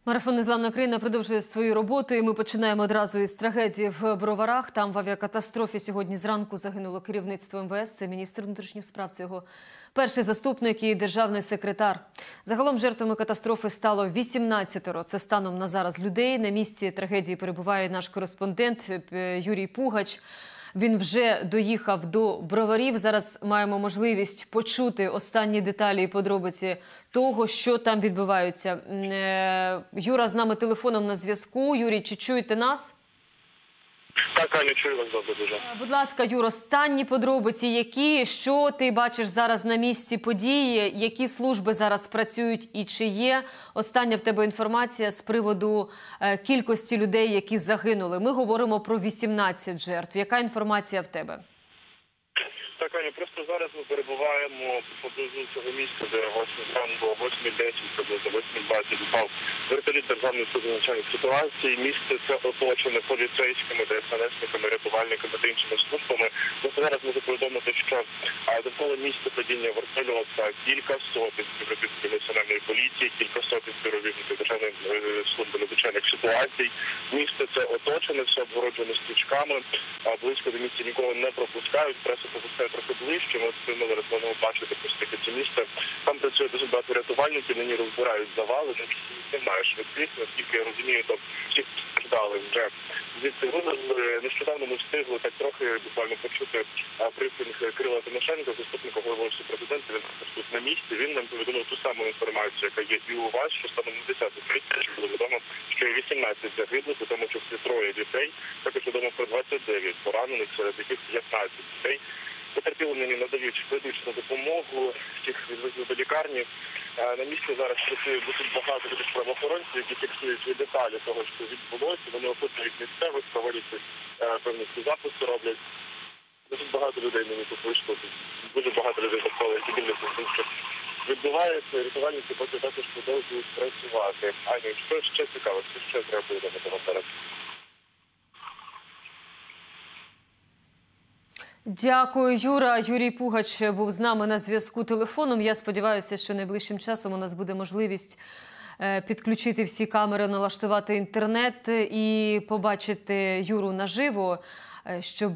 Марафон «Незламна країна» продовжує свою роботу, і ми починаємо одразу із трагедії в Броварах. Там в авіакатастрофі сьогодні зранку загинуло керівництво МВС. Це міністр внутрішніх справ, це його перший заступник і державний секретар. Загалом жертвами катастрофи стало 18-ро. Це станом на зараз людей. На місці трагедії перебуває наш кореспондент Юрій Пугач. Він вже доїхав до Броварів. Зараз маємо можливість почути останні деталі і подробиці того, що там відбувається. Юра з нами телефоном на зв'язку. Юрій, чи чуєте нас? Так, Аню, чую вас добре дуже. Будь ласка, Юро, останні подробиці які? Що ти бачиш зараз на місці події? Які служби зараз працюють і чи є остання в тебе інформація з приводу кількості людей, які загинули? Ми говоримо про 18 жертв. Яка інформація в тебе? Так, Аню, просто зараз ми перебуваємо поблизу цього місця, де 8:10, приблизно 8:20 впав вертоліт Державної служби надзвичайних ситуацій. Місце це оточене поліцейськими, ДСНСниками, рятувальниками та іншими службами. Просто зараз можу повідомити, що довкола місця падіння вертольота кілька сотень співробітників національної поліції, кілька сотень співробітників Державної служби надзвичайних ситуацій. Місце це оточене, все обгороджено стрічками, близько до місця нікого не пропускають, пресу пропускають трохи ближче. Ми зараз можемо бачити просто таке це місце. Там працює дуже багато рятувальників, нині розбирають завали, немає швидких, наскільки я розумію, то всі постраждали вже звідси вивезли. Нещодавно ми встигли так трохи буквально почути брифінг Кирила Тимошенка, заступника голови Офісу президента. Він тут на місці. Він нам повідомив ту саму інформацію, яка є і у вас, що станом на 10:30 було відомо, що є 18 загиблих, у тому числі 3 дітей. Також відомо про 29 поранених, серед яких 15 дітей. Потерпілим нині надають медичну допомогу, всіх відвезли до лікарні. На місці зараз працює досить багато таких правоохоронців, які фіксують деталі того, що відбулося. Вони опитують місцевих, проводять певні записи, роблять. Досить багато людей нині тут вийшло. Дуже багато людей навколо, які дивляться, що відбувається. Рятувальники поки також продовжують працювати. Аня, що ще цікаво, що ще треба повідомити вам зараз? Дякую, Юра. Юрій Пугач був з нами на зв'язку телефоном. Я сподіваюся, що найближчим часом у нас буде можливість підключити всі камери, налаштувати інтернет і побачити Юру наживо, щоб